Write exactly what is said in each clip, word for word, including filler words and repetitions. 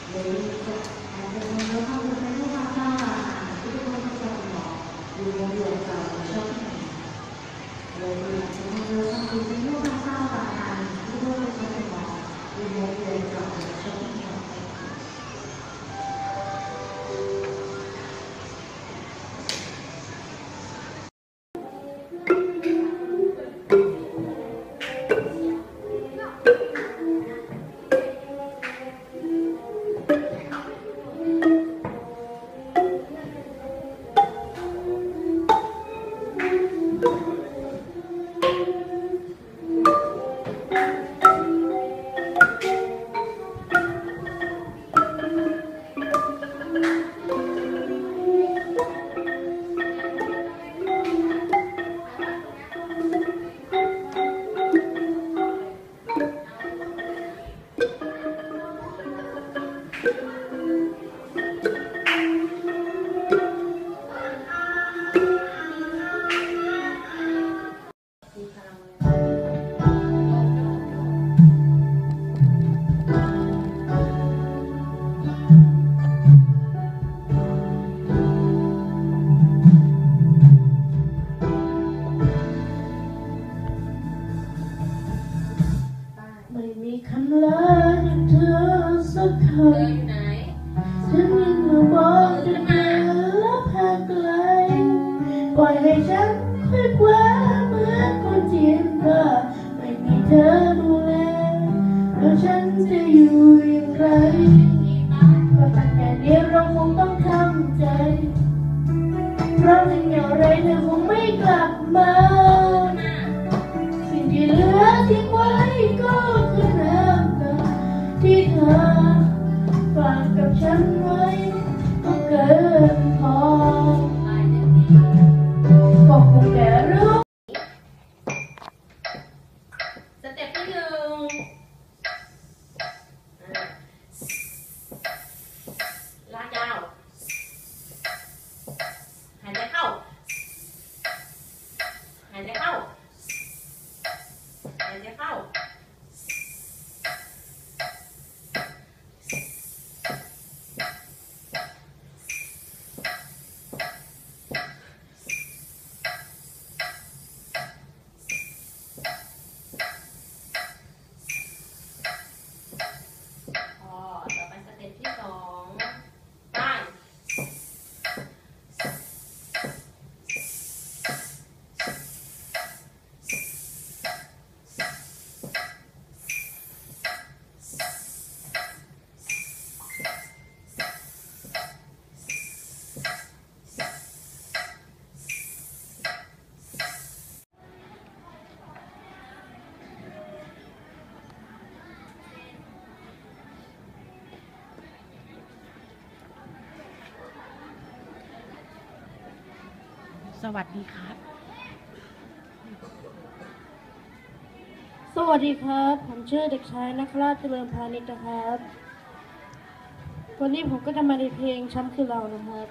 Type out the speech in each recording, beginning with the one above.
คำลาจากเธอสักคำฉันยังมาบอกจะเดินและพาไกลปล่อยให้ฉันค่อยคว้าเหมือนคนเจียนว่าไม่มีเธอดูแลแล้วฉันจะอยู่อย่างไรก็ตั้งแต่เดียวเราคงต้องทำใจเพราะถึงอย่างไรเธอคงไม่กลับมาสิ่งที่เหลือทิ้งไว้ก็คือน้ำตาที่เธอฝากกับฉันไว้ก็เกินพอก็คงแต่รู้สเต็ปที่หนึ่งลากยาวหายใจเข้าหายใจเข้าหายใจเข้าสวัสดีครับสวัสดีครับผมชื่อเด็กชายนักราชเจริญพานิชนะครับวันนี้ผมก็จะมาในเพลงช้ำคือเรานะครับ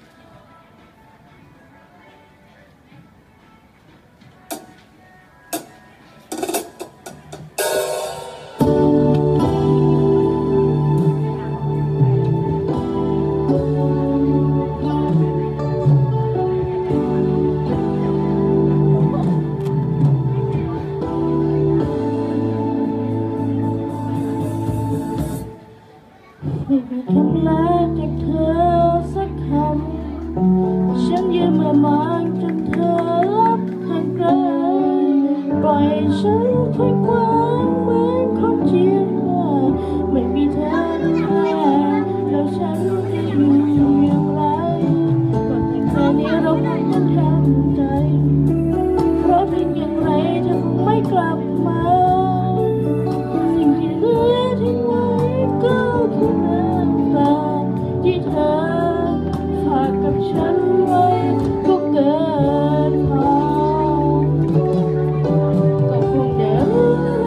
ไม่มีคำลาจากเธอสักคำฉันยืนมามองจนเธอลับห่างไกลปล่อยฉันค่อยคว้างเหมือนคนเจียนว่าไม่มีเธอดูแลแล้วฉันจะอยู่อย่างไรก่อนแต่แค่นี้เราคงต้องทำใจเพราะถึงอย่างไรเธอคงไม่กลับมาสิ่งที่เหลือทิ้งไว้ก็คือน้ำตาที่เธอฝากกับฉันไว้ก็เกินพอก็คงเดิน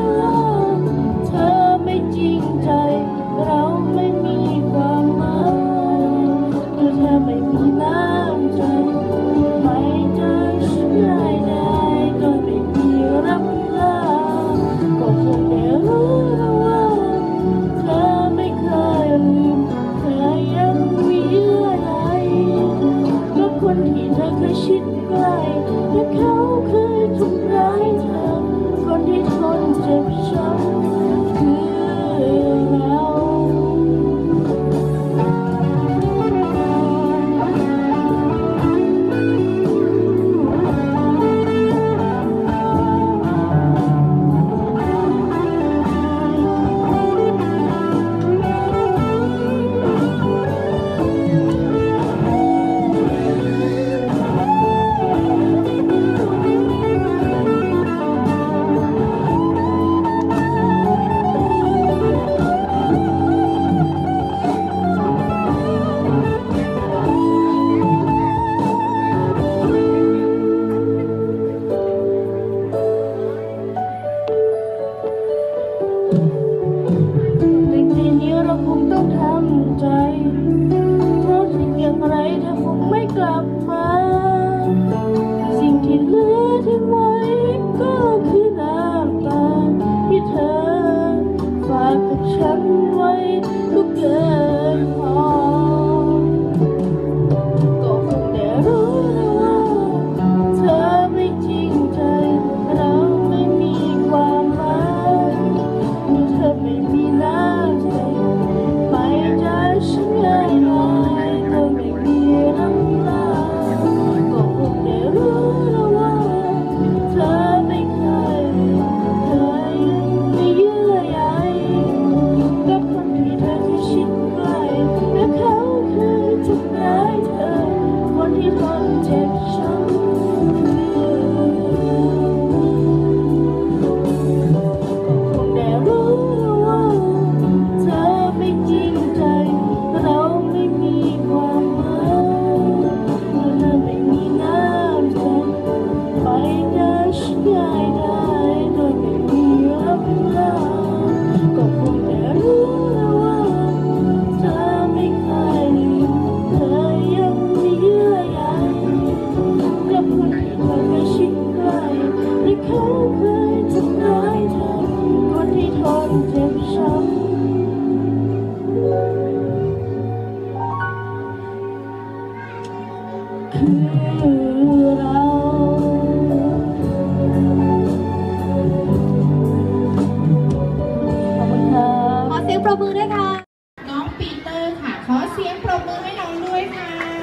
ใจเพราะถึงอย่างไรเธอคงไม่กลับมาสิ่งที่เหลือทิ้งไว้ก็คือน้ำตาที่เธอฝากกับฉันไว้ก็เกินพอก็คงได้รู้แล้วว่าเธอไม่จริงใจเราไม่มีความหมายเมื่อเธอไม่มีน้ำใจไปจากฉันง่ายดายเธอไม่มีน้ำตาก็คงได้รู้แล้วว่าเธอไม่เคยเธอยังมีเยื่อใยกับคนที่เธอเคยชิดใกล้และเขาเคยทำร้ายเธอคนที่ทนเจ็บช้ำก็คงได้รู้ว่าเธอไม่จริงใจเราไม่มีความหมายเมื่อเธอไม่มีน้ำใจไปจากฉันง่ายดายโดยไม่มีรับลาก็คงได้รู้แล้วว่าเธอไม่เคยลืมเธอยังมีเยื่อใยกับคนที่เธอเคยชิดใกล้และเขาเคยทำร้ายเธอคนที่ทนเจ็บช้ำคือเราขอบคุณครับขอเสียงปรบมือด้วยค่ะ น้องปีเตอร์ค่ะ ขอเสียงปรบมือให้น้องด้วยค่ะ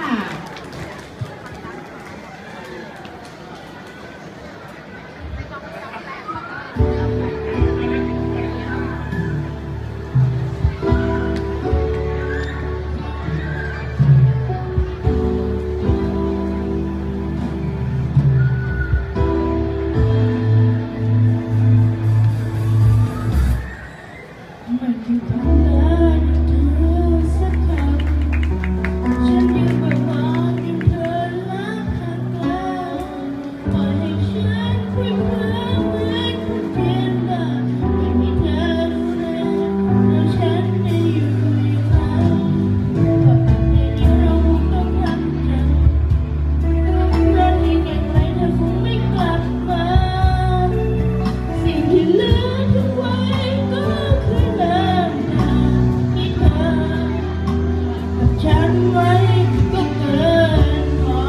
ไม่เคยทำร้ายเธอสักคำฉันยังไม่มองเห็นเธอรักข้างกายปล่อยให้ฉันคุยเพลินเหมือนคนเพี้ยนบ้าไม่มีเธอดูแลแล้วฉันจะอยู่ยังไงก็เป็นเดียวเราคงต้องทำใจเพราะที่อย่างไรเธอคงไม่กลับมาสิ่งที่เหลือทิ้งไว้ก็คือน้ำตาที่เธอกับฉันไว้ก็เกินพอ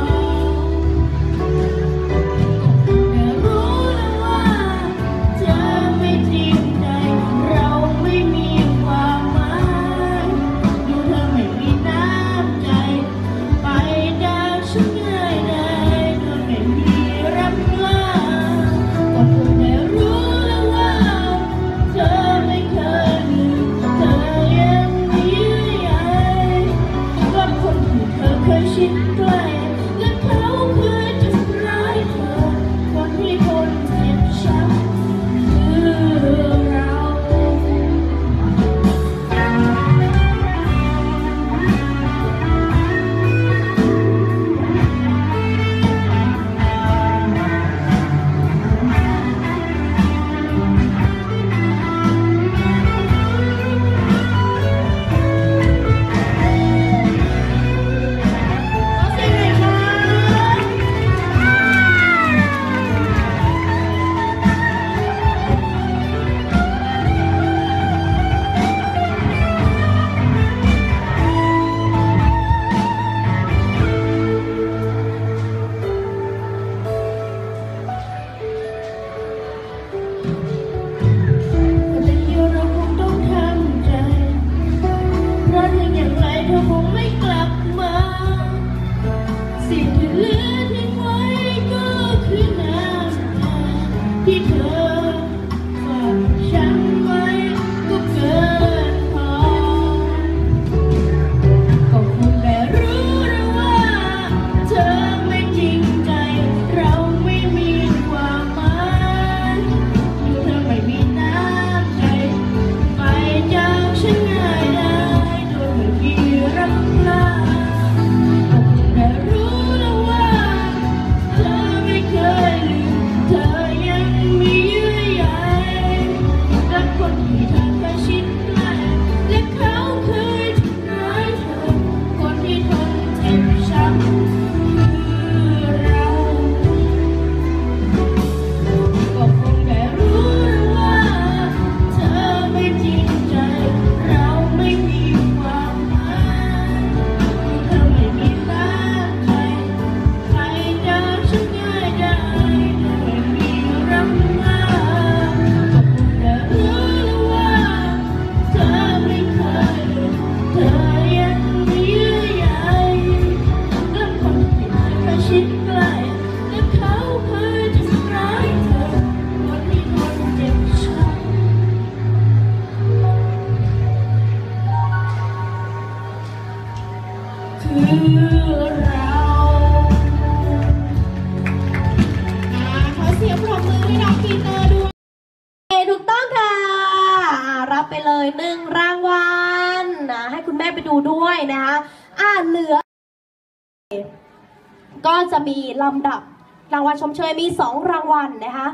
แต่รู้แล้วว่าเธอไม่จริงใจเราไม่มีความหมายดูเธอไม่มีน้ำใจไปจากฉันง่ายดายโดยไม่มีรับลาก็คงได้รู้แล้วว่าเธอไม่เคยลืมเธอยังมีเยื่อใยกับคนที่เธอเคยชิดใกล้และเขาเคยทำร้ายเธอคนที่ทนเจ็บช้ำคือเรา ขอเสียงหน่อยค่ะแต่เดียวเราคงต้องทำใจเพราะถึงอย่างไรเธอคงไม่กลับมาสิ่งที่เหลือทิ้งไว้ก็คือน้ำตาที่เธอฝากฉันไว้ก็เกินพอก็คงได้รู้แล้วว่าเธอไม่จริงใจเราไม่มีความหมายดูเธอไม่มีน้ำใจไปจากฉันง่ายดายโดยไม่มีรับลาก็คงได้รู้แล้วว่าคือเราขอเสียงปรบมือให้น้องปีเตอร์ด้วยถูกต้องค่ะอ่ารับไปเลยหนึ่งรางวัลนะให้คุณแม่ไปดูด้วยนะคะอ่าเหลือก็จะมีลำดับรางวัลชมเชยมีสองรางวัลนะคะ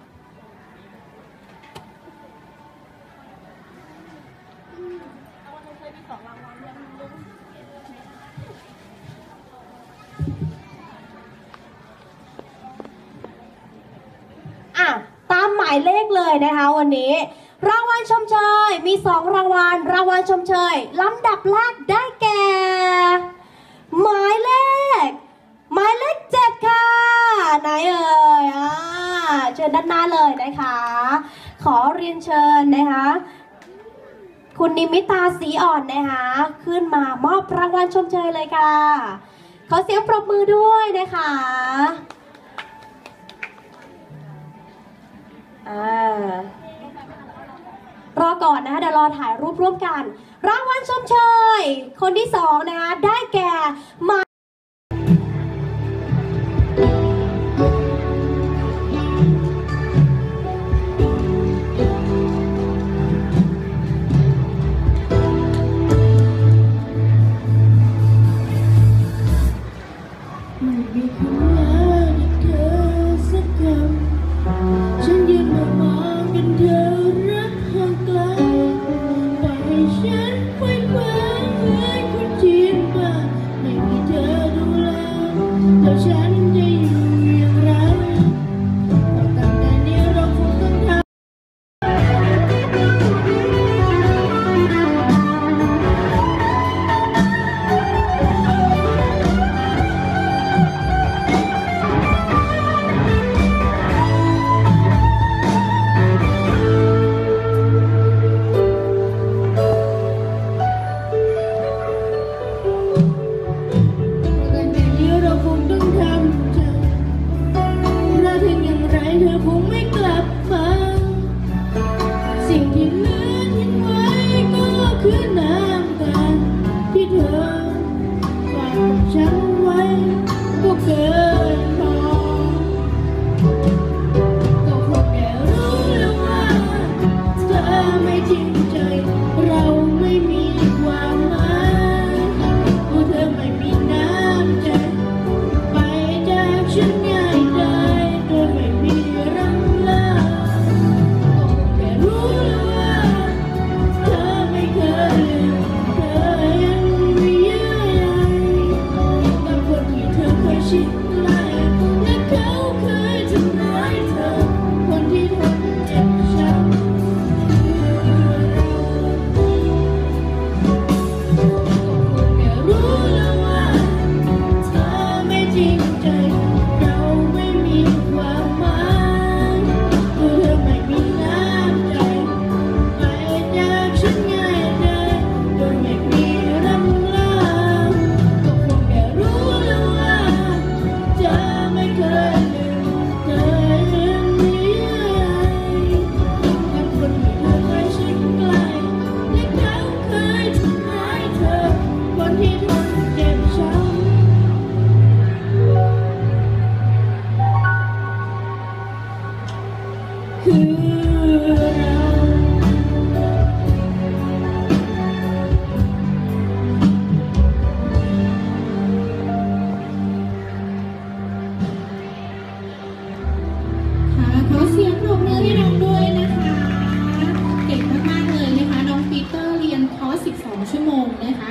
อ่ะตามหมายเลขเลยนะคะวันนี้รางวัลชมเชยมีสองรางวัลรางวัลชมเชยลำดับแรกได้แก่หมายเลขหมายเลขเจ็ดค่ะไหนเอ่ยอ่าเชิญด้านหน้าเลยนะคะขอเรียนเชิญนะคะคุณนิมิตาสีอ่อนนะคะขึ้นมามอบรางวัลชมเชยเลยค่ะขอเสียงปรบมือด้วยนะคะอ่ารอก่อนนะคะเดี๋ยวรอถ่ายรูปร่วมกันรางวัลชมเชยคนที่สองนะคะได้แก่หมายไม่มีคำว่าเธอสักคำฉันยืนมามองกันเธอรักห่างไกลปล่อยให้ฉันไขว้คว้าเหมือนคนจีนบ้านไม่มีเธอดูแลแล้วฉันจะอยู่อย่างไรตั้งแต่นี้เราคงต้องทำเธอคงไม่กลับมาสิ่งที่เหลือทิ้งไว้ก็คือน้ำตาที่เธอฝากกับฉันไว้ก็เกินพอก็คงแค่รู้แล้วว่าเธอไม่จริงใจเราไม่มีความหมายว่าเธอไม่มีน้ำใจไปจากฉันง่ายได้โดยไม่มีรังลาก็แค่รู้แล้วว่าเธอไม่เคยลืมเธอยังมีเยื่อใยกับคนที่เธอเคยชิดใกล้และเขาเคยทำร้ายเธอคนที่ทนเจ็บช้ำก็แค่รู้แล้วว่าเธอไม่จริงใจเราไม่มีความหมายเธอไม่มีน้ำใจไปจากฉันง่ายได้โดยไม่มีรำลาก็คงแค่รู้แล้วว่าเธอไม่เคยลืมเธอยังมีเยื่อใยกับคนที่เธอเคยชิดใกล้และเขาเคยทำร้ายเธอคนที่ทนเจ็บช้ำคือเราค่ะขอเสียงปรบมือให้น้องด้วยนะคะ เก่งมากๆเลยนะคะน้องปีเตอร์เรียนคอร์สสิบสองชั่วโมงนะคะ